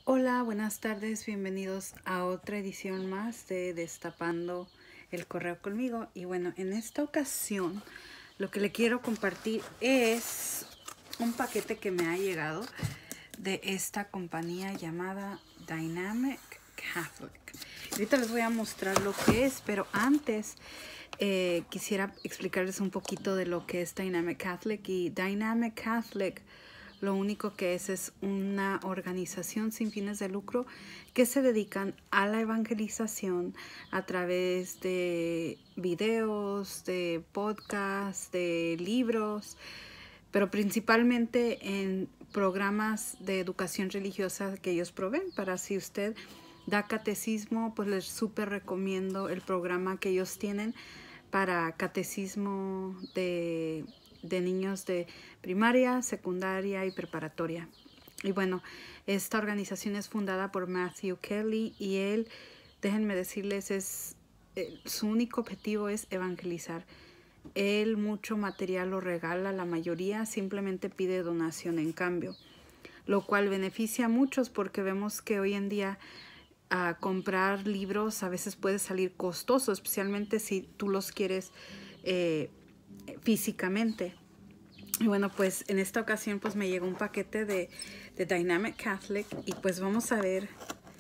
Hola, buenas tardes, bienvenidos a otra edición más de Destapando el Correo conmigo. Y bueno, en esta ocasión lo que le quiero compartir es un paquete que me ha llegado de esta compañía llamada Dynamic Catholic. Ahorita les voy a mostrar lo que es, pero antes quisiera explicarles un poquito de lo que es Dynamic Catholic. Y Dynamic Catholic lo único que es una organización sin fines de lucro que se dedican a la evangelización a través de videos, de podcasts, de libros, pero principalmente en programas de educación religiosa que ellos proveen. Para si usted da catecismo, pues les súper recomiendo el programa que ellos tienen para catecismo de niños de primaria, secundaria y preparatoria. Y bueno, esta organización es fundada por Matthew Kelly y él, déjenme decirles, su único objetivo es evangelizar. Él mucho material lo regala, la mayoría simplemente pide donación en cambio, lo cual beneficia a muchos porque vemos que hoy en día comprar libros a veces puede salir costoso, especialmente si tú los quieres físicamente. Y bueno, pues en esta ocasión pues me llegó un paquete de Dynamic Catholic y pues vamos a ver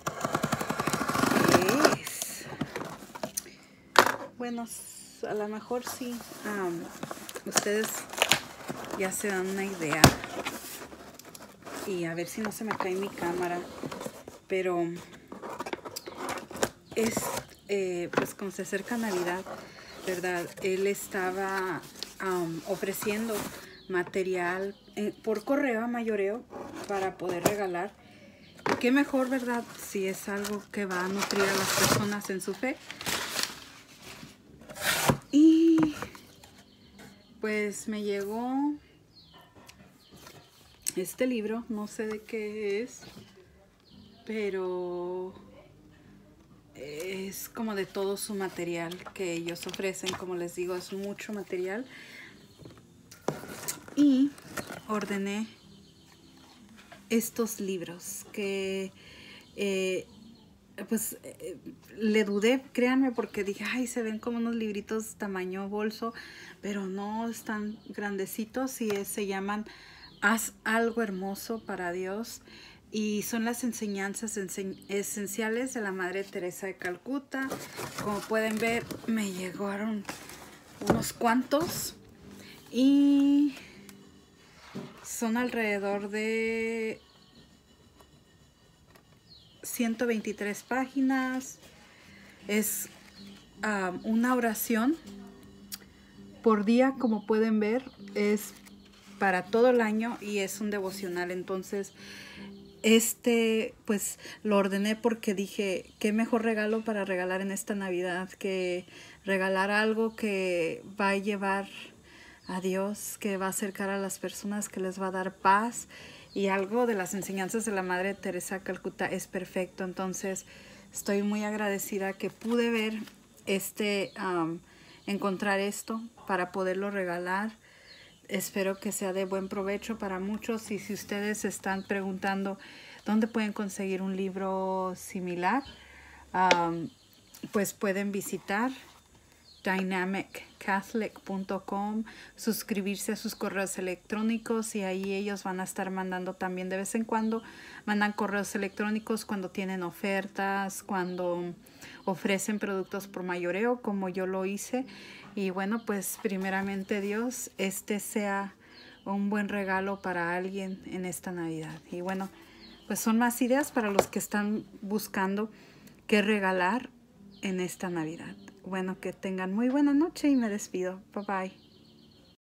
qué es. Bueno, a lo mejor sí, ustedes ya se dan una idea. Y a ver si no se me cae mi cámara, pero es pues como se acerca Navidad, ¿verdad? Él estaba ofreciendo material por correo a mayoreo para poder regalar. Y qué mejor, ¿verdad? Si es algo que va a nutrir a las personas en su fe. Y pues me llegó este libro, no sé de qué es, pero es como de todo su material que ellos ofrecen. Como les digo, es mucho material. Y ordené estos libros que le dudé, créanme, porque dije, ay, se ven como unos libritos tamaño bolso, pero no, están grandecitos y se llaman Haz algo hermoso para Dios. Y son las enseñanzas esenciales de la Madre Teresa de Calcuta. Como pueden ver, me llegaron unos cuantos y son alrededor de 123 páginas. Es una oración por día, como pueden ver, es para todo el año y es un devocional. Entonces pues lo ordené porque dije, qué mejor regalo para regalar en esta Navidad que regalar algo que va a llevar a Dios, que va a acercar a las personas, que les va a dar paz. Y algo de las enseñanzas de la Madre Teresa de Calcuta es perfecto. Entonces estoy muy agradecida que pude ver encontrar esto para poderlo regalar. Espero que sea de buen provecho para muchos. Y si ustedes están preguntando dónde pueden conseguir un libro similar, pues pueden visitar dynamiccatholic.com, suscribirse a sus correos electrónicos y ahí ellos van a estar mandando también de vez en cuando, mandan correos electrónicos cuando tienen ofertas, cuando ofrecen productos por mayoreo, como yo lo hice. Y bueno, pues primeramente Dios, sea un buen regalo para alguien en esta Navidad. Y bueno, pues son más ideas para los que están buscando qué regalar en esta Navidad. Bueno, que tengan muy buena noche y me despido. Bye bye.